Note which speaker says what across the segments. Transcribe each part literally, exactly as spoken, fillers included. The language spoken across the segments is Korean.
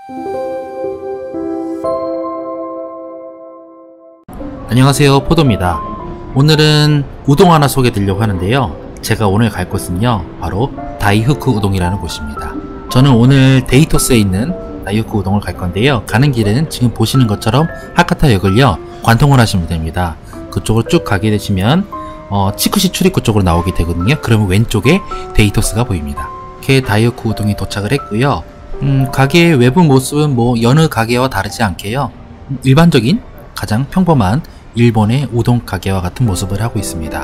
Speaker 1: 안녕하세요, 포도입니다. 오늘은 우동 하나 소개해 드리려고 하는데요. 제가 오늘 갈 곳은요, 바로 다이후크 우동이라는 곳입니다. 저는 오늘 데이토스에 있는 다이후크 우동을 갈 건데요. 가는 길은 지금 보시는 것처럼 하카타역을요 관통을 하시면 됩니다. 그쪽으로 쭉 가게 되시면 어, 치쿠시 출입구 쪽으로 나오게 되거든요. 그러면 왼쪽에 데이토스가 보입니다. 이렇게 다이후크 우동이 도착을 했고요. 음, 가게의 외부 모습은 뭐 여느 가게와 다르지 않게요, 일반적인 가장 평범한 일본의 우동 가게와 같은 모습을 하고 있습니다.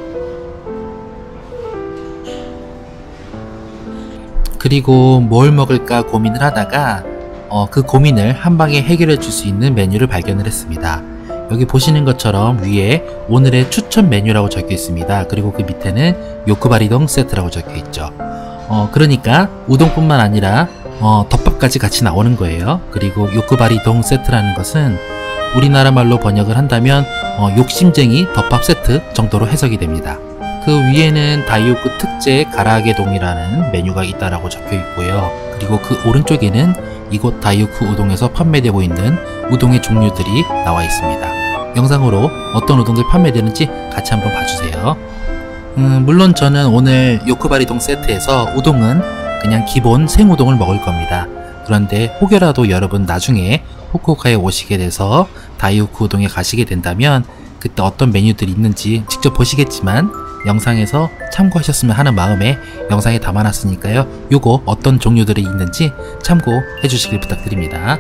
Speaker 1: 그리고 뭘 먹을까 고민을 하다가 어, 그 고민을 한방에 해결해 줄 수 있는 메뉴를 발견을 했습니다. 여기 보시는 것처럼 위에 오늘의 추천 메뉴라고 적혀 있습니다. 그리고 그 밑에는 요크바리동 세트라고 적혀 있죠. 어, 그러니까 우동뿐만 아니라 어, 덮밥까지 같이 나오는 거예요. 그리고 요크바리동 세트라는 것은 우리나라 말로 번역을 한다면 어, 욕심쟁이 덮밥 세트 정도로 해석이 됩니다. 그 위에는 다이후크 특제 가라아게동이라는 메뉴가 있다라고 적혀 있고요. 그리고 그 오른쪽에는 이곳 다이후크 우동에서 판매되고 있는 우동의 종류들이 나와 있습니다. 영상으로 어떤 우동들이 판매되는지 같이 한번 봐주세요. 음, 물론 저는 오늘 요크바리동 세트에서 우동은 그냥 기본 생우동을 먹을 겁니다. 그런데 혹여라도 여러분 나중에 후쿠오카에 오시게 돼서 다이후크 우동에 가시게 된다면 그때 어떤 메뉴들이 있는지 직접 보시겠지만 영상에서 참고하셨으면 하는 마음에 영상에 담아놨으니까요, 요거 어떤 종류들이 있는지 참고해 주시길 부탁드립니다.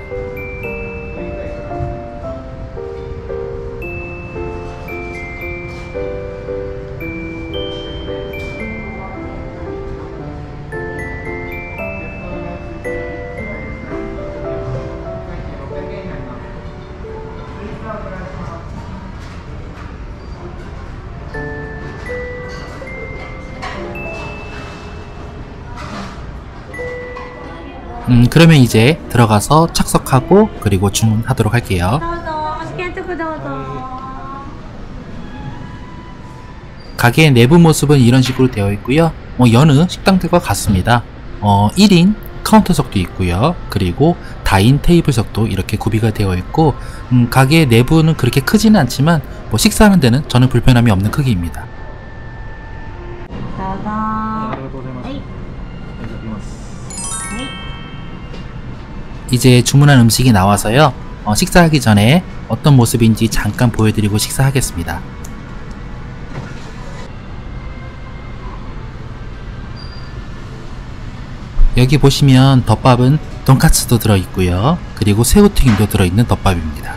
Speaker 1: 음, 그러면 이제 들어가서 착석하고 그리고 주문하도록 할게요. 가게의 내부 모습은 이런 식으로 되어 있고요. 뭐 여느 식당들과 같습니다. 어, 일 인 카운터석도 있고요. 그리고 다인 테이블석도 이렇게 구비가 되어 있고, 음, 가게의 내부는 그렇게 크지는 않지만 뭐 식사하는 데는 저는 불편함이 없는 크기입니다. 이제 주문한 음식이 나와서요, 어, 식사하기 전에 어떤 모습인지 잠깐 보여드리고 식사하겠습니다. 여기 보시면 덮밥은 돈까스도 들어있고요. 그리고 새우튀김도 들어있는 덮밥입니다.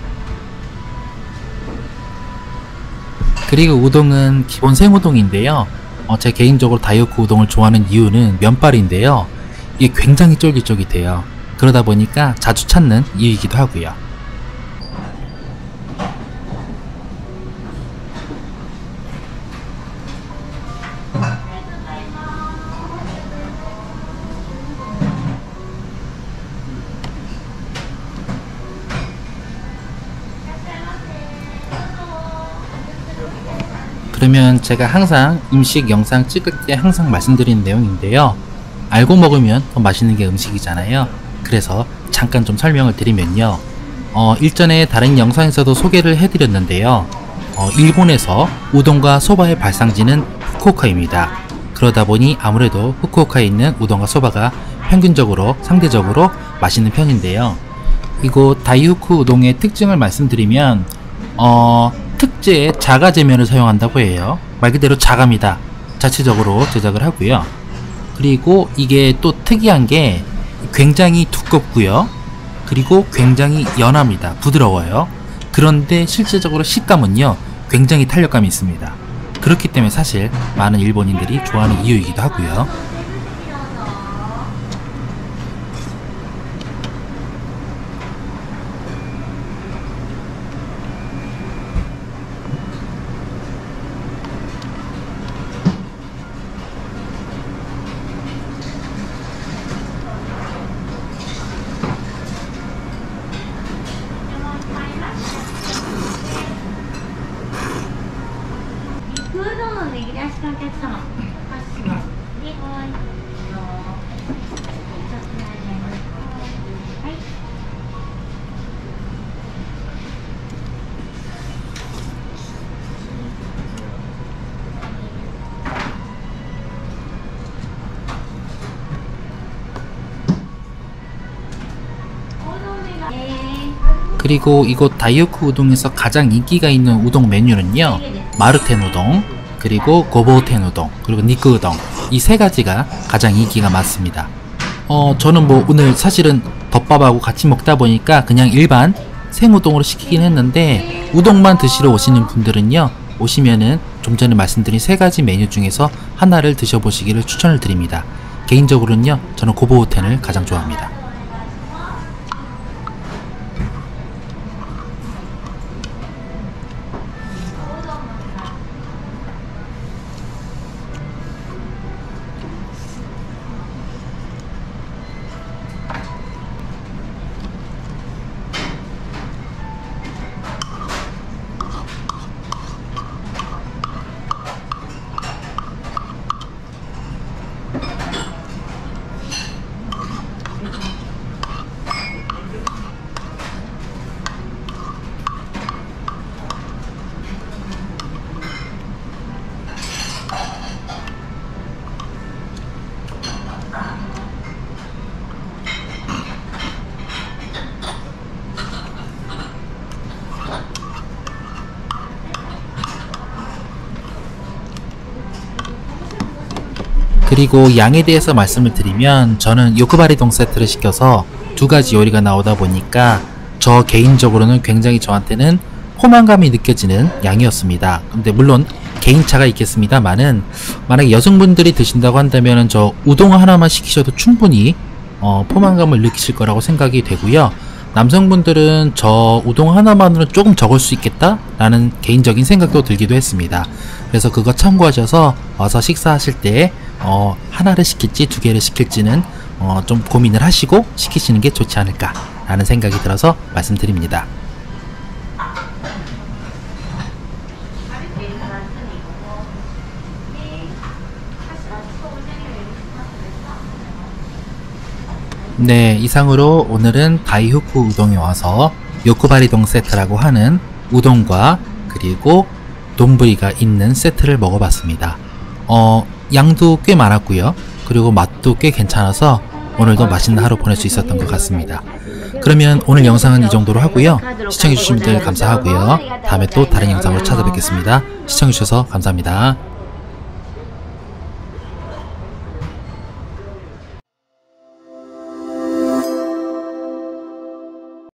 Speaker 1: 그리고 우동은 기본 생우동인데요, 어, 제 개인적으로 다이후크 우동을 좋아하는 이유는 면발인데요, 이게 굉장히 쫄깃쫄깃해요. 그러다 보니까 자주 찾는 이유이기도 하고요. 그러면 제가 항상 음식 영상 찍을 때 항상 말씀드리는 내용인데요, 알고 먹으면 더 맛있는 게 음식이잖아요. 그래서 잠깐 좀 설명을 드리면요, 어, 일전에 다른 영상에서도 소개를 해드렸는데요, 어, 일본에서 우동과 소바의 발상지는 후쿠오카입니다. 그러다 보니 아무래도 후쿠오카에 있는 우동과 소바가 평균적으로 상대적으로 맛있는 편인데요, 이곳 다이후크 우동의 특징을 말씀드리면 어, 특제의 자가제면을 사용한다고 해요. 말 그대로 자가입니다. 자체적으로 제작을 하고요. 그리고 이게 또 특이한 게 굉장히 두껍고요. 그리고 굉장히 연합니다. 부드러워요. 그런데 실제적으로 식감은요, 굉장히 탄력감이 있습니다. 그렇기 때문에 사실 많은 일본인들이 좋아하는 이유이기도 하고요. 그리고 이곳 다이오쿠 우동에서 가장 인기가 있는 우동 메뉴는요, 마르텐 우동, 그리고 고보텐 우동, 그리고 니크 우동, 이 세 가지가 가장 인기가 많습니다. 어 저는 뭐 오늘 사실은 덮밥하고 같이 먹다 보니까 그냥 일반 생우동으로 시키긴 했는데, 우동만 드시러 오시는 분들은요, 오시면은 좀 전에 말씀드린 세 가지 메뉴 중에서 하나를 드셔보시기를 추천을 드립니다. 개인적으로는요, 저는 고보텐을 가장 좋아합니다. 그리고 양에 대해서 말씀을 드리면, 저는 요크바리동 세트를 시켜서 두 가지 요리가 나오다 보니까 저 개인적으로는 굉장히 저한테는 포만감이 느껴지는 양이었습니다. 근데 물론 개인차가 있겠습니다만은, 만약에 여성분들이 드신다고 한다면 저 우동 하나만 시키셔도 충분히 어, 포만감을 느끼실 거라고 생각이 되고요. 남성분들은 저 우동 하나만으로 조금 적을 수 있겠다 라는 개인적인 생각도 들기도 했습니다. 그래서 그거 참고하셔서 와서 식사하실 때 어, 하나를 시킬지 두 개를 시킬지는 어, 좀 고민을 하시고 시키시는 게 좋지 않을까 라는 생각이 들어서 말씀드립니다. 네, 이상으로 오늘은 다이후쿠 우동에 와서 요코바리동 세트라고 하는 우동과 그리고 돈부리가 있는 세트를 먹어봤습니다. 어, 양도 꽤 많았고요. 그리고 맛도 꽤 괜찮아서 오늘도 맛있는 하루 보낼 수 있었던 것 같습니다. 그러면 오늘 영상은 이 정도로 하고요. 시청해주신 분들 감사하고요. 다음에 또 다른 영상으로 찾아뵙겠습니다. 시청해주셔서 감사합니다.